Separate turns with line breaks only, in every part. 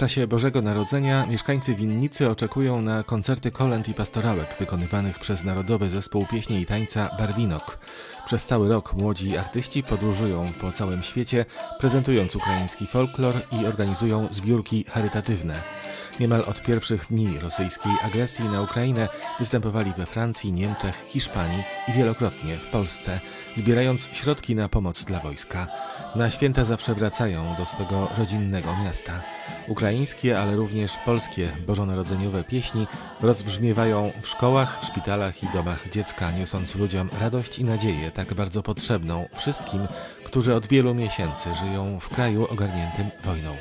czasie Bożego Narodzenia mieszkańcy Winnicy oczekują na koncerty kolęd i pastorałek wykonywanych przez Narodowy Zespół Pieśni i Tańca Barwinok. Przez cały rok młodzi artyści podróżują po całym świecie, prezentując ukraiński folklor i organizują zbiórki charytatywne. Niemal od pierwszych dni rosyjskiej agresji na Ukrainę występowali we Francji, Niemczech, Hiszpanii i wielokrotnie w Polsce, zbierając środki na pomoc dla wojska. Na święta zawsze wracają do swego rodzinnego miasta. Ukraińskie, ale również polskie bożonarodzeniowe pieśni rozbrzmiewają w szkołach, szpitalach i domach dziecka, niosąc ludziom radość i nadzieję tak bardzo potrzebną wszystkim, którzy od wielu miesięcy żyją w kraju ogarniętym wojną.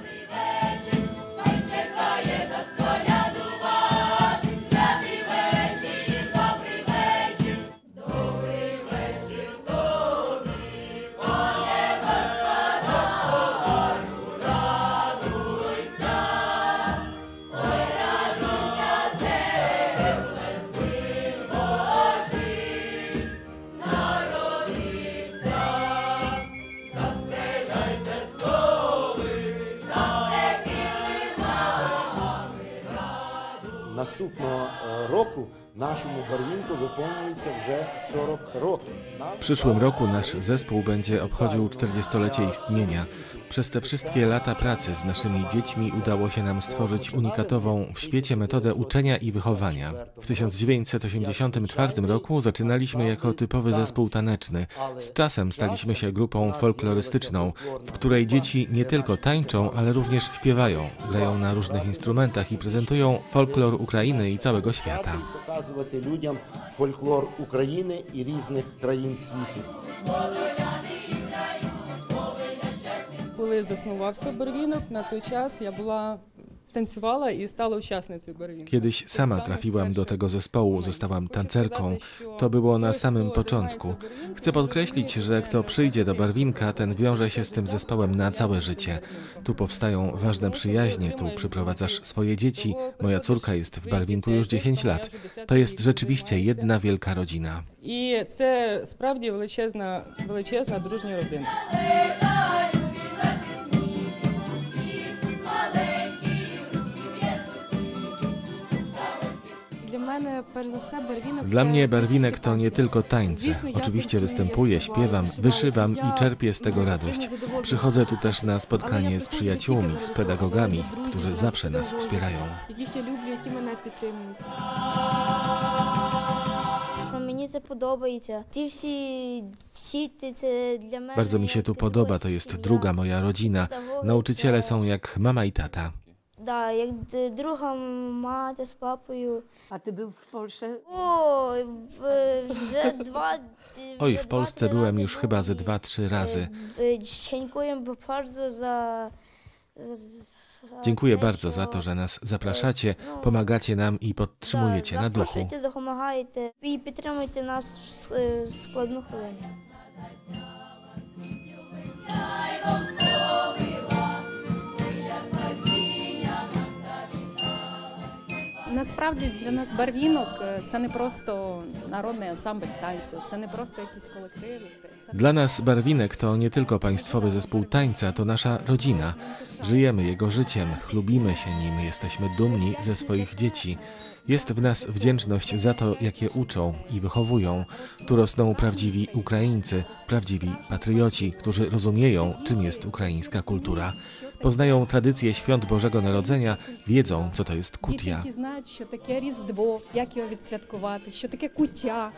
Наступного року naszemu Barwinku wypełniится вже 40 років.
W przyszłym roku nasz zespół będzie obchodził 40-lecie istnienia. Przez te wszystkie lata pracy z naszymi dziećmi udało się nam stworzyć unikatową w świecie metodę uczenia i wychowania. W 1984 roku zaczynaliśmy jako typowy zespół taneczny. Z czasem staliśmy się grupą folklorystyczną, w której dzieci nie tylko tańczą, ale również śpiewają, grają na różnych instrumentach i prezentują folklor Ukrainy i całego świata.
Показувати людям фольклор України і різних країн світу.
Коли заснувався Барвінок, на той час я була tańcowała i stała uczestnicą Barwinka.
Kiedyś sama trafiłam do tego zespołu, zostałam tancerką. To było na samym początku. Chcę podkreślić, że kto przyjdzie do Barwinka, ten wiąże się z tym zespołem na całe życie. Tu powstają ważne przyjaźnie, tu przyprowadzasz swoje dzieci. Moja córka jest w Barwinku już 10 lat. To jest rzeczywiście jedna wielka rodzina.
I to sправді величезна дружня родина.
Dla mnie Barwinek to nie tylko tańce. Oczywiście występuję, śpiewam, wyszywam i czerpię z tego radość. Przychodzę tu też na spotkanie z przyjaciółmi, z pedagogami, którzy zawsze nas wspierają. Bardzo mi się tu podoba, to jest druga moja rodzina. Nauczyciele są jak mama i tata.
Да, як друга мати з папою.
A ty był w Polsce?
Oj, вже два.
Oj, w Polsce byłem już chyba ze 2-3 razy.
Dziękuję bardzo za...
Dziękuję bardzo za to, że nas zapraszacie, pomagacie nam i podtrzymujecie na duchu.
Запрошуйте, допомагаєте і підтримуйте нас в складну хвилину.
Насправді для нас Барвінок – це не просто народний ансамбль танцю, це не просто якісь колективи.
Dla nas Barwinek to nie tylko państwowy zespół tańca, to nasza rodzina. Żyjemy jego życiem, chlubimy się nim, jesteśmy dumni ze swoich dzieci. Jest w nas wdzięczność za to, jak je uczą i wychowują. Tu rosną prawdziwi Ukraińcy, prawdziwi patrioci, którzy rozumieją, czym jest ukraińska kultura. Poznają tradycje świąt Bożego Narodzenia, wiedzą, co to jest kutia.
Діти знають, що таке Різдво, як його відсвяткувати, що таке куття.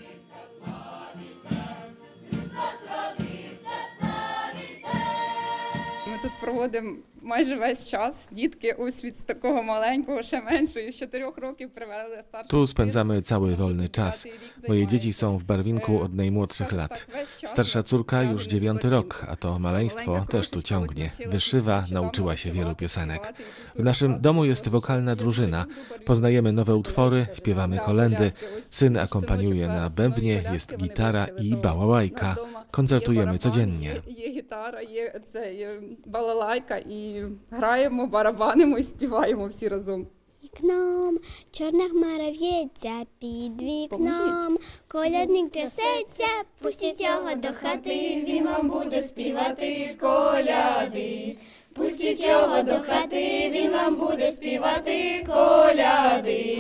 Ми тут проводимо майже весь час. Дітки ось від такого маленького, ще меншої, з 4 років привели старших.
Tu spędzamy cały wolny czas. Moje dzieci są w Barwinku od najmłodszych lat. Starsza córka już 9 rok, a to maleństwo też tu ciągnie. Wyszywa, nauczyła się wielu piosenek. W naszym domu jest wokalna drużyna. Poznajemy nowe utwory, śpiewamy kolędy. Syn akompaniuje na bębnie, jest gitara i bałałajka. Koncertujemy codziennie.
Є гітара, є балалайка, і граємо, барабанимо і співаємо всі разом.
Вікном, чорна хмара в'ється під вікном, колядник трясеться, пустіть його до хати, він вам буде співати коляди.
Пустіть його до хати, він вам буде співати коляди.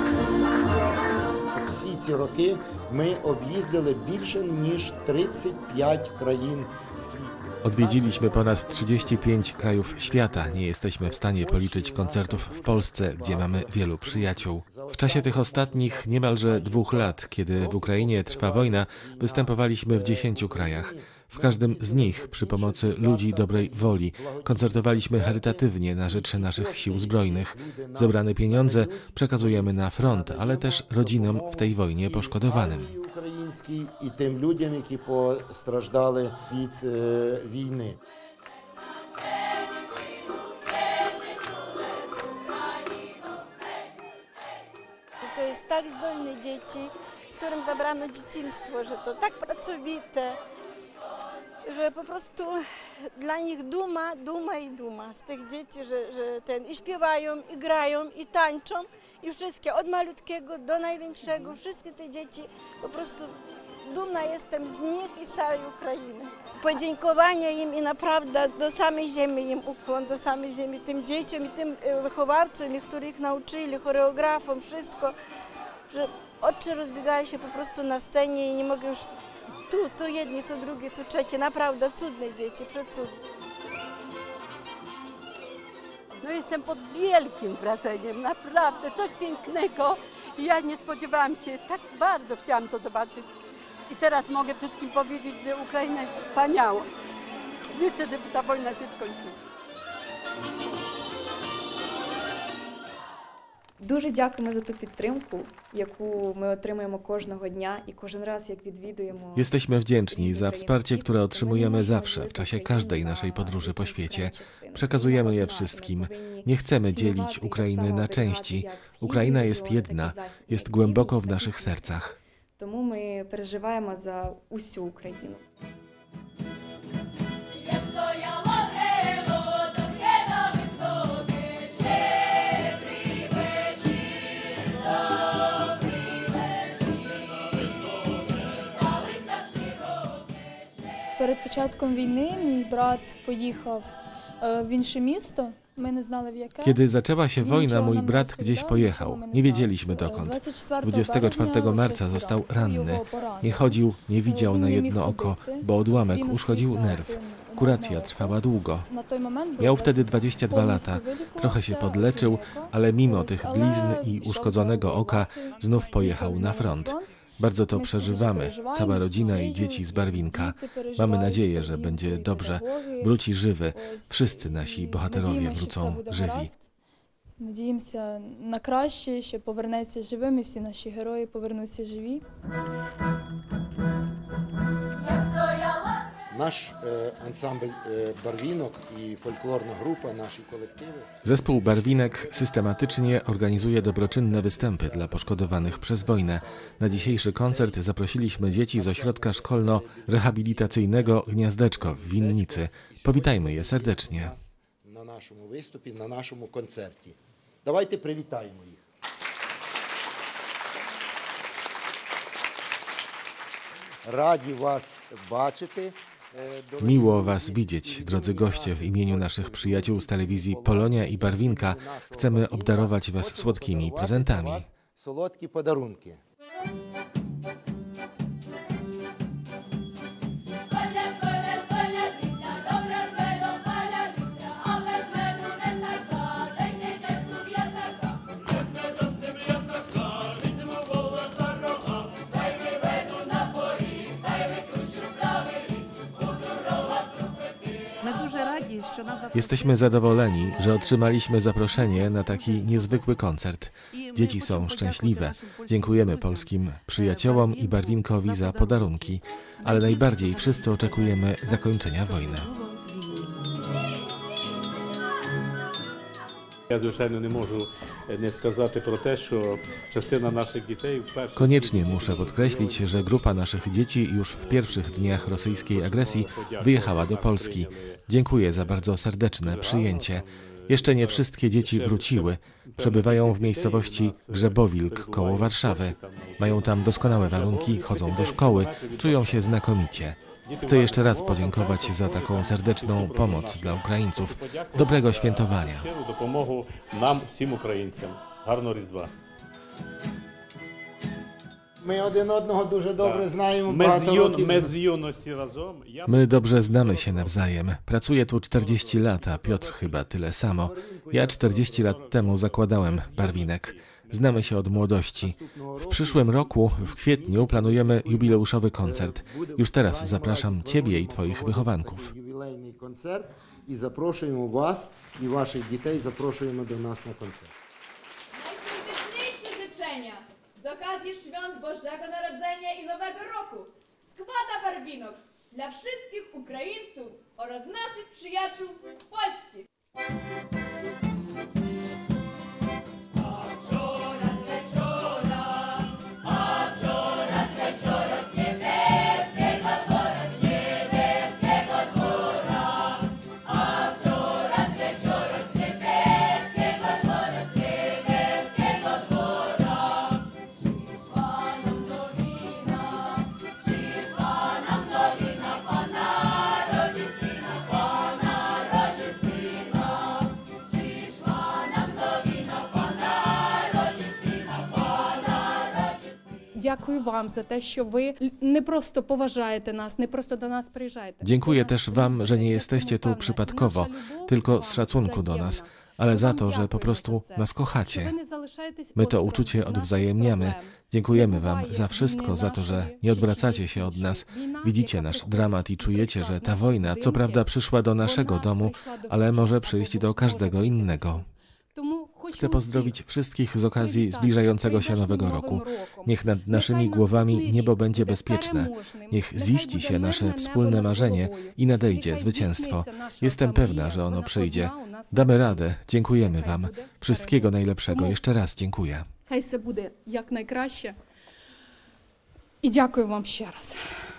Всі ці роки ми об'їздили більше ніж 35 krain світу.
Odwiedziliśmy ponad 35 krajów świata. Nie jesteśmy w stanie policzyć koncertów w Polsce, gdzie mamy wielu przyjaciół. W czasie tych ostatnich niemalże 2 lat, kiedy w Ukrainie trwa wojna, występowaliśmy w 10 krajach. W każdym z nich przy pomocy ludzi dobrej woli koncertowaliśmy charytatywnie na rzecz naszych sił zbrojnych. Zebrane pieniądze przekazujemy na front, ale też rodzinom w tej wojnie poszkodowanym.
Українській і тим людям, які постраждали від війни.
To jest tak zdolne dzieci, którym zabrano dzieciństwo, że to tak pracowite, że po prostu dla nich duma i duma z tych dzieci, że i śpiewają, i grają, i tańczą, i wszystkie, od malutkiego do największego, wszystkie te dzieci, po prostu dumna jestem z nich i z całej Ukrainy. Podziękowania im i naprawdę do samej ziemi im ukłon, do samej ziemi, tym dzieciom i tym wychowawcom, których nauczyli, choreografom, wszystko, że oczy rozbiegają się po prostu na scenie i nie mogę już tu jedni, tu drugi, tu trzeci, naprawdę cudne dzieci, przecudne.
No jestem pod wielkim wrażeniem, naprawdę, coś pięknego. Ja nie spodziewałam się, tak bardzo chciałam to zobaczyć. I teraz mogę wszystkim powiedzieć, że Ukraina jest wspaniała. Życzę, żeby ta wojna się skończyła.
Дуже дякуємо за ту підтримку, яку ми отримуємо кожного dnia i кожен раз, jak відвідуємо.
Jesteśmy wdzięczni za wsparcie, które otrzymujemy zawsze w czasie każdej naszej podróży po świecie. Przekazujemy je wszystkim. Nie chcemy dzielić Ukrainy na części. Ukraina jest jedna, jest głęboko w naszych sercach.
Тому ми переживаємо за усю Україну.
Перед початком війни мій брат поїхав w інше місто. My nie znali w jakie.
Kiedy zaczęła się wojna, mój brat gdzieś pojechał. Nie wiedzieliśmy dokąd. 24 marca został ranny. Nie chodził, nie widział na jedno oko, bo odłamek uszkodził nerw. Kuracja trwała długo. Miał wtedy 22 lata. Trochę się podleczył, ale mimo tych blizn i uszkodzonego oka znów pojechał na front. Bardzo to przeżywamy, cała rodzina i dzieci z Barwinka. Mamy nadzieję, że będzie dobrze. Wróci żywy. Wszyscy nasi bohaterowie wrócą żywi.
Надіємося на краще, що повернеться живим і всі наші герої повернуться живі.
Nasz ansambl Barwinok i folklorna grupa, nasi kolektywy.
Zespół Barwinek systematycznie organizuje dobroczynne występy dla poszkodowanych przez wojnę. Na dzisiejszy koncert zaprosiliśmy dzieci z ośrodka szkolno-rehabilitacyjnego Gniazdeczko w Winnicy. Powitajmy je serdecznie.
Na naszym występie, na naszym koncercie. Dawajcie, przywitajmy ich. Раді вас бачити.
Miło Was widzieć, drodzy goście. W imieniu naszych przyjaciół z telewizji Polonia i Barwinka chcemy obdarować Was słodkimi prezentami.
Słodkie podarunki.
Jesteśmy zadowoleni, że otrzymaliśmy zaproszenie na taki niezwykły koncert. Dzieci są szczęśliwe. Dziękujemy polskim przyjaciołom i Barwinkowi za podarunki, ale najbardziej wszyscy oczekujemy zakończenia wojny.
Я, звичайно, не можу не сказати про те, що частина наших дітей вперше...
Koniecznie muszę podkreślić, że grupa naszych dzieci już w pierwszych dniach rosyjskiej agresji wyjechała do Polski. Dziękuję za bardzo serdeczne przyjęcie. Jeszcze nie wszystkie dzieci wróciły. Przebywają w miejscowości Grzebowilk koło Warszawy. Mają tam doskonałe warunki, chodzą do szkoły, czują się znakomicie. Chcę jeszcze raz podziękować za taką serdeczną pomoc dla Ukraińców. Dobrego świętowania.
Допомогу нам, всім українцям. Гарного Різдва.
Ми один одного дуже добре знаємо, багато років.
Ми з юності разом.
My dobrze znamy się nawzajem. Pracuję tu 40 lat, a Piotr chyba tyle samo. Ja 40 lat temu zakładałem Barwinek. Znamy się od młodości. W przyszłym roku, w kwietniu, planujemy jubileuszowy koncert. Już teraz zapraszam Ciebie i Twoich wychowanków.
Ювілейний концерт і запрошуємо вас і ваших дітей запрошуємо до нас на концерт.
Najserdeczniejsze życzenia z okazji świąt Bożego Narodzenia i Nowego Roku składa Barwinok dla wszystkich Ukraińców oraz naszych przyjaciół z Polski.
Дякую вам за те, що ви не просто поважаєте нас, не просто do nas приїжджаєте.
Dziękuję też Wam, że nie jesteście tu przypadkowo, tylko z szacunku do nas, ale za to, że po prostu nas kochacie. My to uczucie odwzajemniamy. Dziękujemy Wam za wszystko, za to, że nie odwracacie się od nas. Widzicie nasz dramat i czujecie, że ta wojna co prawda przyszła do naszego domu, ale może przyjść do każdego innego. Chcę pozdrowić wszystkich z okazji zbliżającego się Nowego Roku. Niech nad naszymi głowami niebo będzie bezpieczne. Niech ziści się nasze wspólne marzenie i nadejdzie zwycięstwo. Jestem pewna, że ono przyjdzie. Damy radę. Dziękujemy Wam. Wszystkiego najlepszego. Jeszcze raz dziękuję.
Хай все буде якнайкраще. І дякую вам ще раз.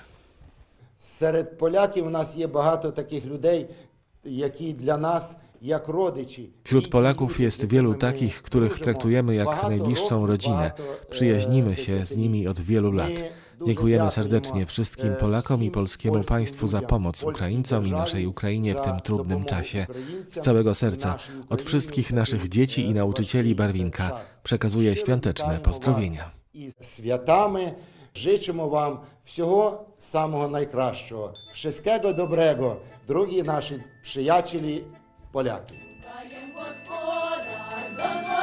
Серед поляків у нас є багато таких людей, які для нас jak rodzici.
Wśród Polaków jest wielu takich, których traktujemy jak najbliższą rodzinę. Przyjaźnimy się z nimi od wielu lat. Dziękujemy serdecznie wszystkim Polakom i polskiemu państwu za pomoc Ukraińcom i naszej Ukrainie w tym trudnym czasie. Z całego serca, od wszystkich naszych dzieci i nauczycieli Barwinka przekazuję świąteczne pozdrowienia.
Святами życzymy Wam всього самого найкращого. Wszystkiego dobrego, drogi nasi przyjaciele Поляки.
Даєм Господар,